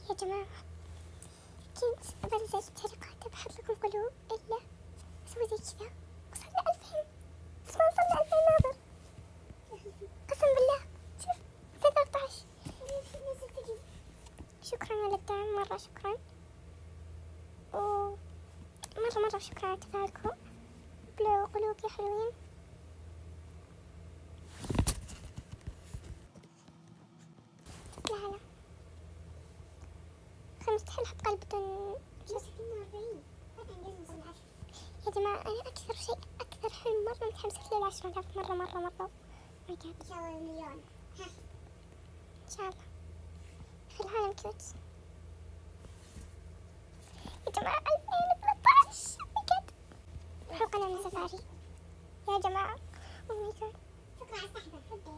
يا جماعة كنت بنزل تعليقات بحط لكم قلوب إلا أسوي زي كذا وصلنا 2000. بس ما وصلنا 2000 ناظر قسم بالله. شوف 13. شكرا على الدعم، مرة شكرا، مرة شكرا على تفاعلكم قلوب يا حلوين. لا مستحيل أحط قلب بدون يا جماعة. أنا أكثر حلم مرة متحمسة له 10,000 مرة. إن شاء الله مليون. إن شاء الله. في العالم كيوت يا جماعة. 2013 بجد حلقنا من سفاري يا جماعة. أوه ماي جاد. شكرا على السحبة.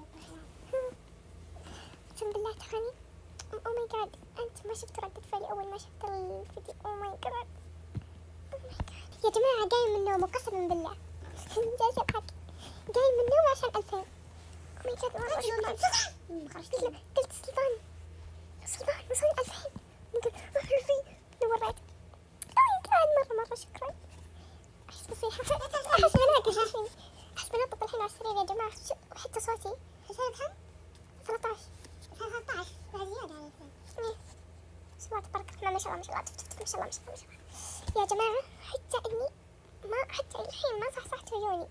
أقسم بالله تراني أوه ماي جاد. أنت ما شفت ردة فعلي أول ما شفت الفيديو. أوه ماي جاد يا جماعة. قايم من النوم قسما بالله. جالسة أضحك. قايم من النوم عشان 2000. أوه ماي جاد مرة شكرا. قلت سلطان وصل 2000. وريت. مرة شكرا. أحس بصيحة. أحس بناقش الحين. أحس بنطط الحين على السرير يا جماعة. وحتى صوتي. حسين كم؟ 13 بعد زيادة على 2000. بسم الله تبارك الرحمن. ما شاء الله ما شاء الله. يا جماعة حتى الحين ما صحصحت عيوني.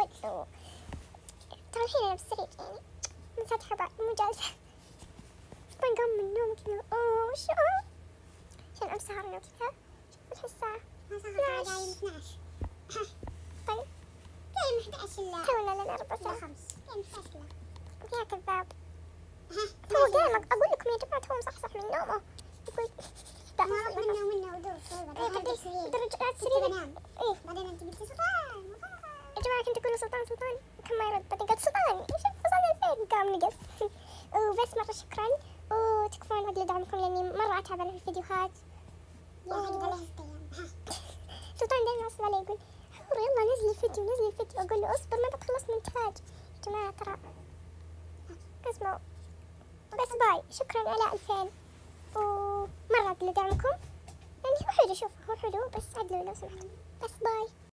ترى الحين أنا بالسرير يعني من فاتحة بعد مو جالسة. طبعا قام من النوم كذا. أوه شو عشان أمس سهرنا وكذا. شوف الساعة 12. طيب قايم 11 إلا تونا لنا ربع ساعة. 5 قايم 11 إلا يا كذاب. هو قايم أقول لكم يا جماعة هو مصحصح من نومه. يقول منه ودور درجات سرير. إيه بعدين أنت قلتي سلطان يا جماعة. كنت أقول سلطان كم ما يرد. بعدين قلت سلطان إيش وصلنا 2000. قام نقص. وبس مرة شكرا وتكفون عدل دعمكم لأني مرة أتعب أنا في الفيديوهات. سلطان دايما يصل علي يقول حور يلا نزلي الفيديو. أقول له أصبر ما بتخلص مونتاج يا جماعة ترى. اسمعوا بس باي. شكرا على 2000 ومرة عدل دعمكم. يعني هو حلو. شوف هو حلو بس عدلوا لو سمحتوا. بس باي.